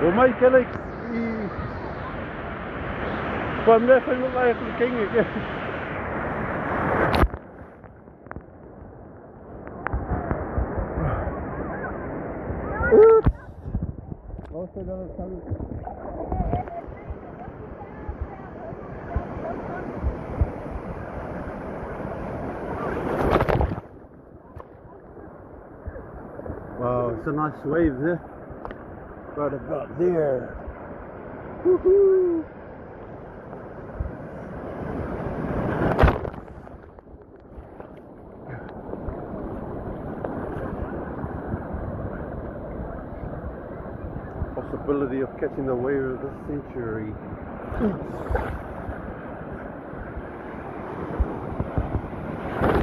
O Michael, kwam net van de eigenlijk ging. Wow, it's a nice wave there. Right about there. Woohoo! Possibility of catching the wave of the century.